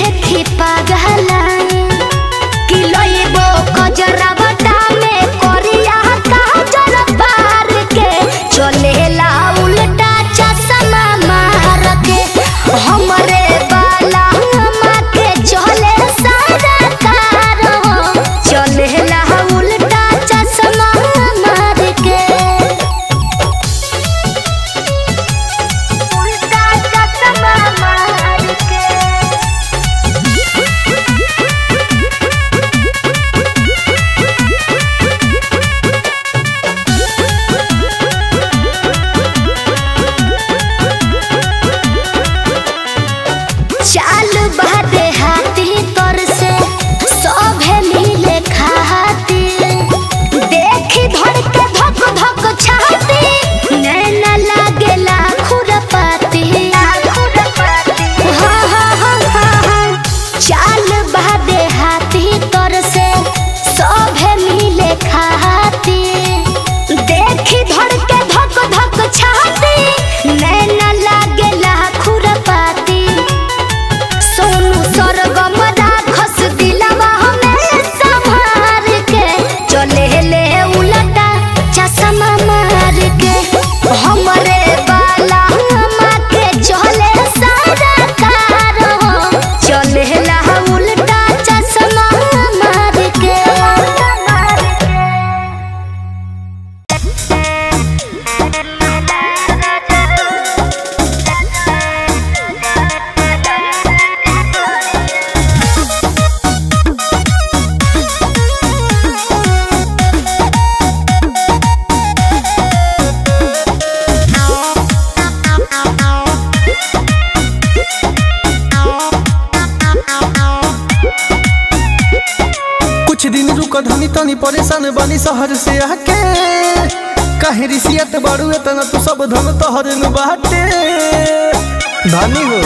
देखी पागलाई कि लइबो कजरा बटा में करिया काजर पार के चलेला उल्टा चश्मा मार के हमरे बाला माँ के चले सारा कार हो चलेला उल्टा चश्मा मार के उल्टा चश्मा मार के चाल बहते हाथी तर से सभे मिले खाती देखी धड़ के धक धक छाती नैना लागेला खुरपाती चाल बहते हाथी तर से सभे मिले खाती देखी धड़ के धक धक छाती नैना लागेला खुरपाती सोनू सरगम राखस दिलवा हमें संभार के चले ले उल्टा चश्मा मार के हमरे बाला माँ के चले सारा कार हो चले ला उल्टा चश्मा मार के कुछ दिन रुक धनी तनी परेशान बनी शहर से आके काहे रिसियत बाड़ू इतना तू सब धन तोहर न बाटे धनी हो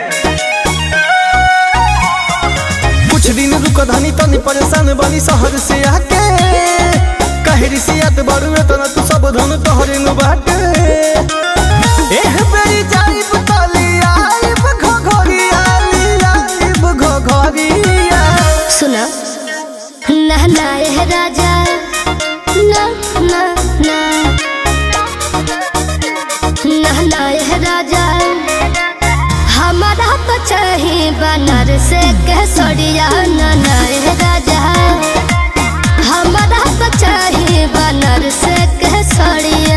कुछ दिन रुक धनी तनी परेशान बनी शहर से आके काहे रिसियत बाड़ू इतना तू सब धन तोहर न बाटे एह बेरी जाइब तली आइब घघरिया आइब घघरिया सुना नहना है राजा ना ना ना नहना है राजा हमारा तो चाहिए बनारस के सड़िया नहना है राजा हमारा तो चाहिए बनारस के सड़िया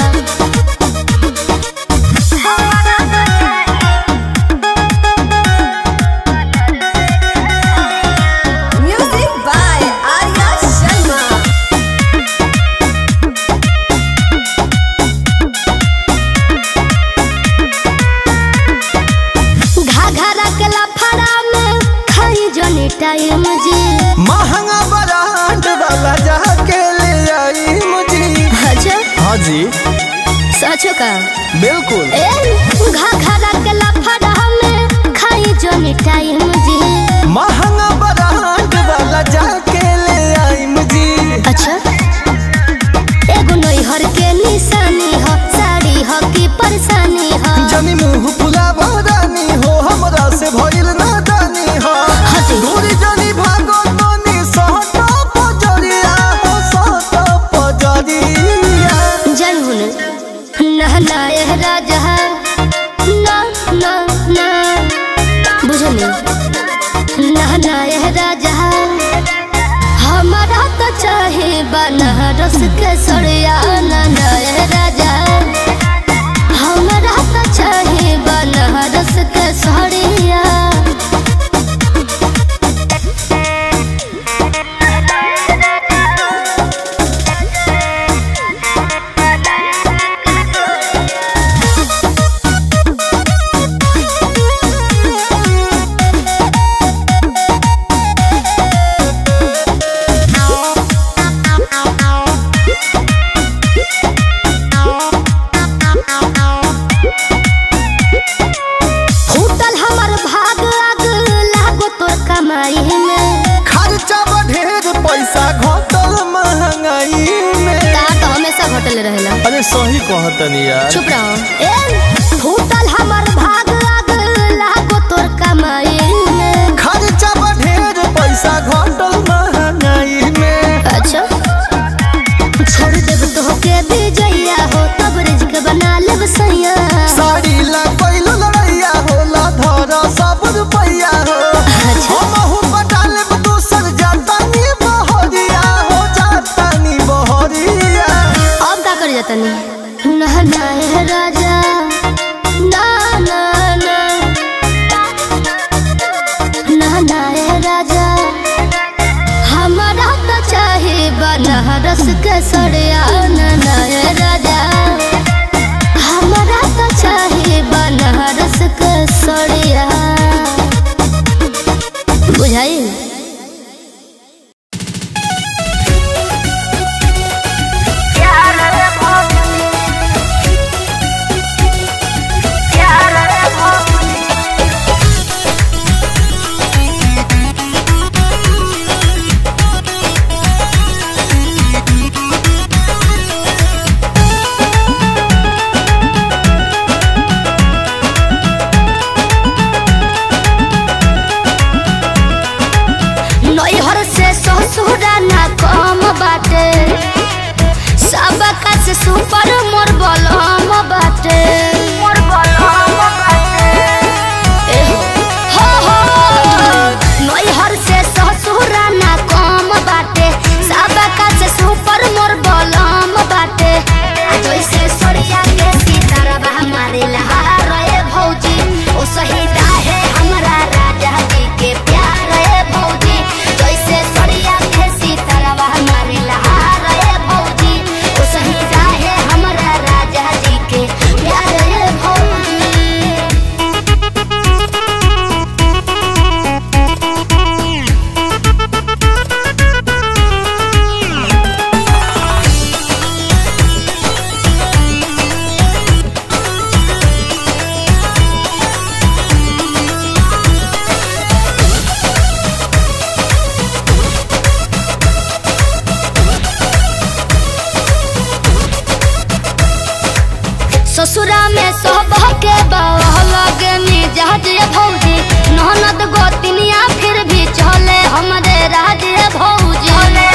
टाइम जी महंगा ब्रांड वाला जाके ले आई मुझे अच्छा हाँ जी सच का बिल्कुल घाघरा के लफड़ा में खाई जोनी टाइम जी महंगा ब्रांड वाला जाके ले आई मुझे अच्छा एगो नैहर के निशानी हो साड़ी हो की परेशानी हो जनी मुंह फुला रानी हो हमरा से भइल नादानी हो दूरी जनी भागो तनी सहटा पजरिया हो सहटा पजरिया जय हुन नहना है राजा ना ना ना बुझली नहना है राजा हमारा तो चाहे बनारस के सड़िया नहना है राजा हमारा तो चाहे बनारस के सड़िया अरे सही कहतनी यार चुप रहो फूटल हमर भाग आग लागो तोर कमाई में बनारस के सड़िया नया राजा हमारा तो चाहिए बनारस के सड़िया बुझाई। बाटे सबका से सुपर मोर बलम बाटे हो नैहर से ससुरा ना कम बाटे सबका से सुपर मोर बलम बाटे जैसे सड़िया के सितारा हमारे लहार रे भौजी ओ शहीदा है हमारा राजा जी के प्यार रे भौजी जैसे सड़िया के सितारा हमारे लहार रे भौजी ओ शहीदा है हमारा राजा जी के प्यार रे भौजी। ससुरा में सब के लगे मिजाज भौजी ननद गोतिनिया फिर भी चले हमरे राज भौजी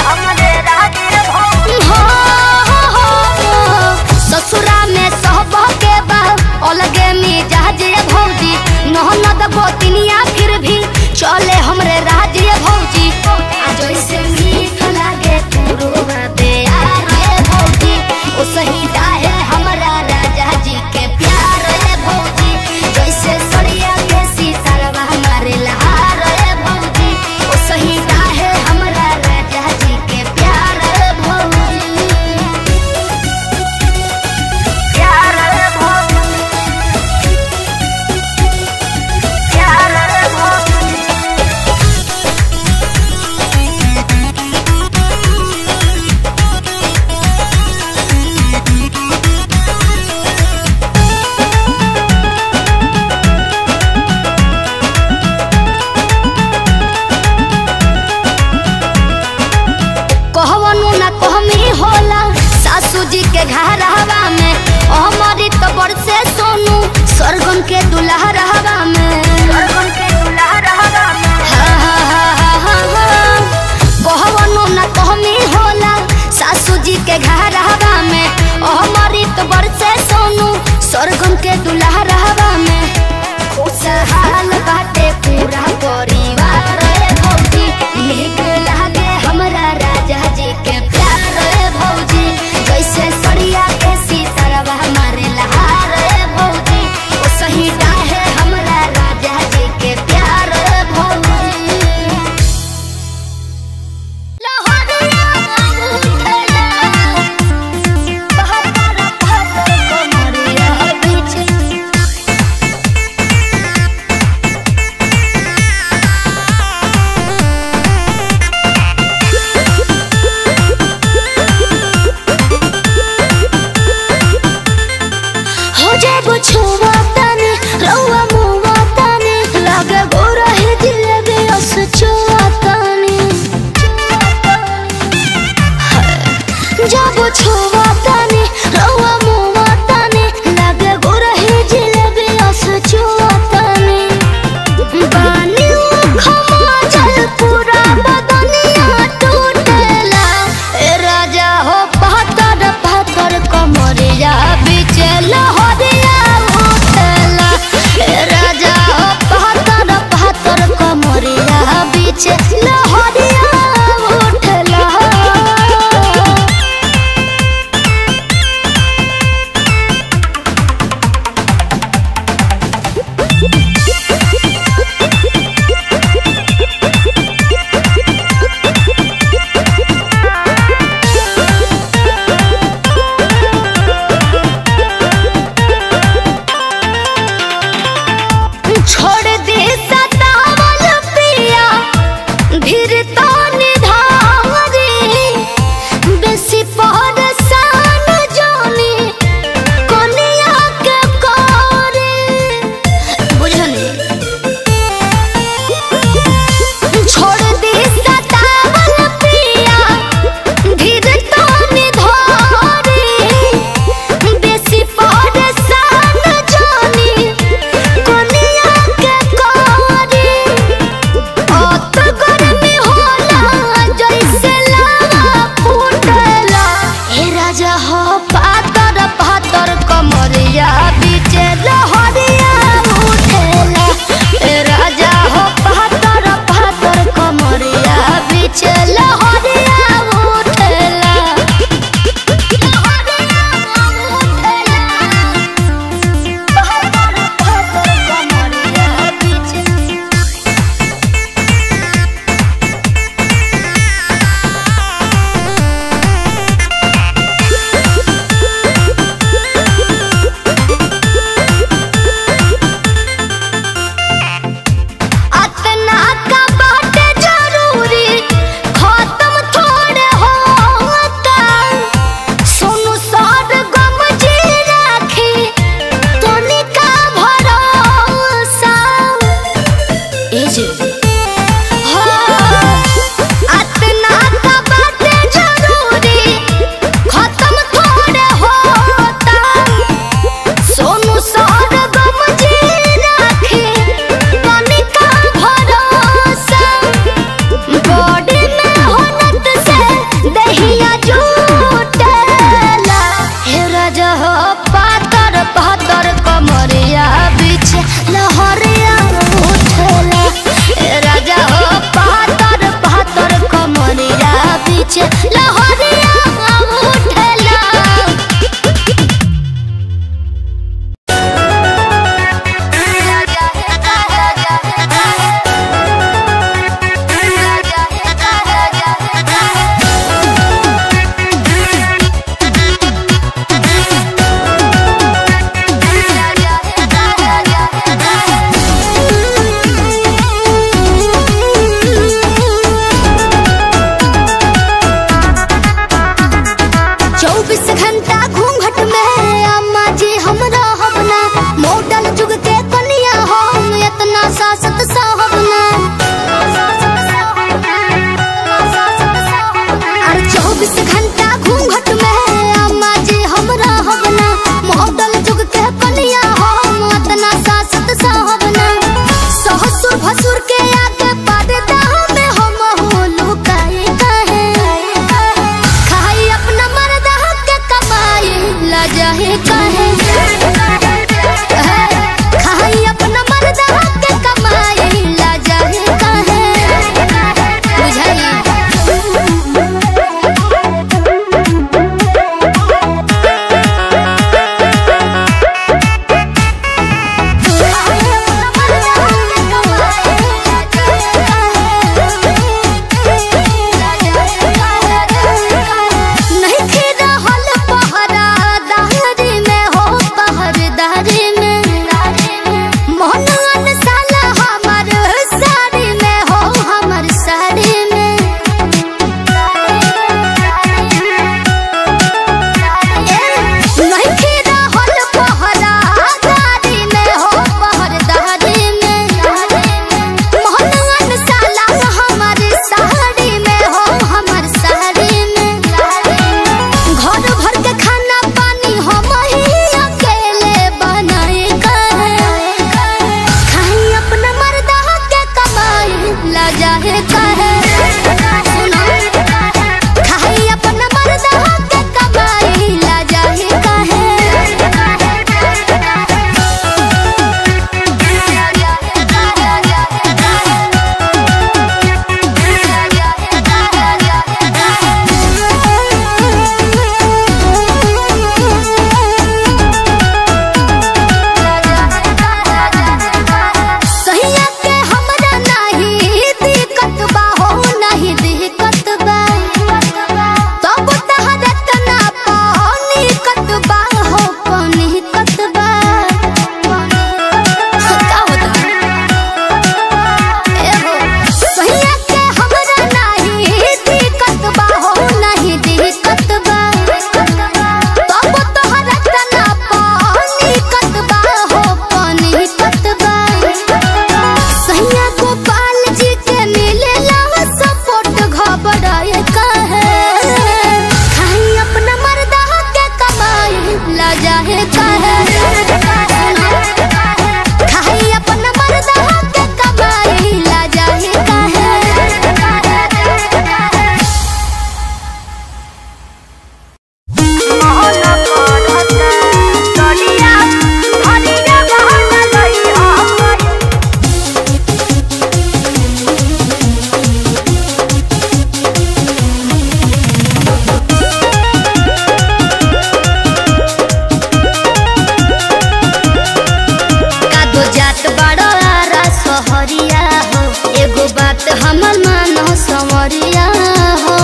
ससुरा में सब के अलगे मिजाज भौजी ननद गोतिनिया फिर भी चले हमरे राज भौजी जैसे मीठ लागे तुरुआ प्यार रे भौजी ओ शहीदा है हमारा राजा जी के प्यार रे भौजी जैसे सड़िया के सितारा हमारे लहार रे भौजी ओ शहीदा है हमारा राजा जी के प्यार रे भौजी प्यार रे भौजी प्यार रे भौजी। कहवनु ना कहमी होला सासू जी के घर हवा में अमृत बरसे सोनू सरगम के दुल्हा रहवा में कहवनु ना कहमी होला सासू जी के घर हवा में अमृत बरसे सोनू सरगम के दुल्हा रहवा में खुशहाल बाटे पूरा परिवार रे भौजी नीक लागे हमरा राजा जी के प्यार रे भौजी जैसे सड़िया के सितारा हमारे लहार रे भौजी ओ शहीदा है हमरा राजा जी के प्यार रे भौजी। लहरिया उठेला बहतर बहतर कमरिया बीच हो जाबो छुआ तनी रउआ मुआ तनी लागे गोरा है जिलेबी अस छुआ तनी जाबो छुआ तनी रउआ मुआ तनी लागे गोरा है जिलेबी अस छुआ तनी बानी खमा जल पूरा बदनिया टूटेला ए राजा हो बहतर बहतर कमरिया बीच लहरिया उठेला ए राजा हो बहतर बहतर कमरिया बीच लहरिया उठेला। हमर मानो समरिया हो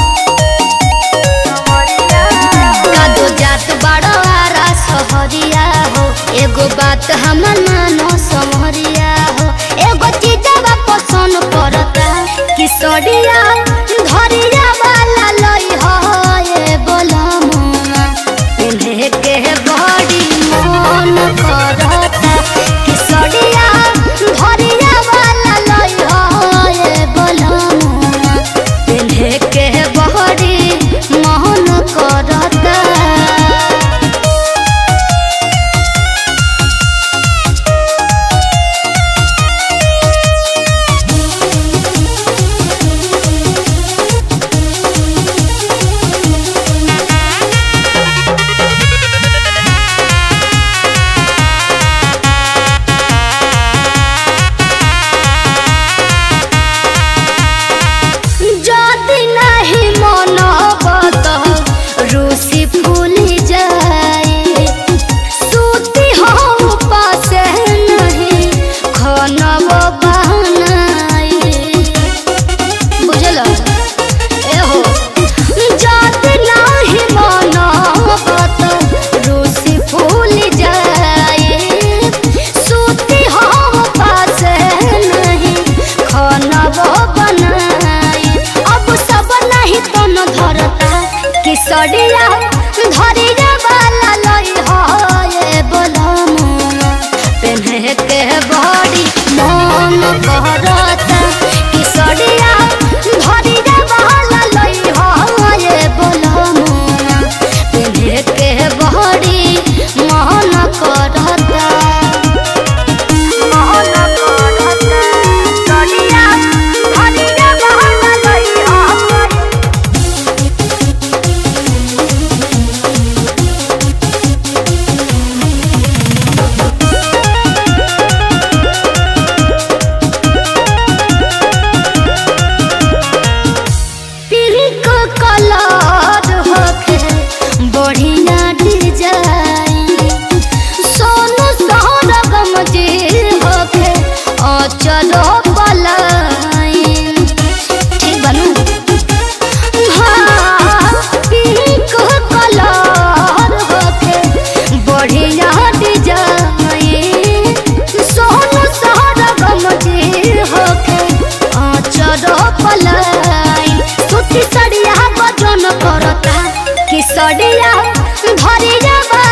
कादो जात बड़ो आरा सहरिया हो एगो बात हमर मानो समरिया हो एगो चीजवा पसंद पड़ता किसरिया धरिया वाला लई हो ये बोला मुआ पिन्हे के बड़ी मन करता किसरिया धरिया वाला लई हो ये बोला मुआ पिन्हे के बड़ी मन करता किसरिया धरिया वाला लई हो ये बोला मुआ पिन्हे के बड़ी मन करता किसरिया धरिया वाला लई हो ये बोला मुआ पिन्हे के बड़ी मन करता किसरिया धरिया वाला लई हो चलो पलाइन ठीक बनू हाँ पिंक कलर होके बढ़िया डिजाइन सोनू सहर गमजी होके चलो पलाइन सूती सड़िया वजन करता किसरिया धरिया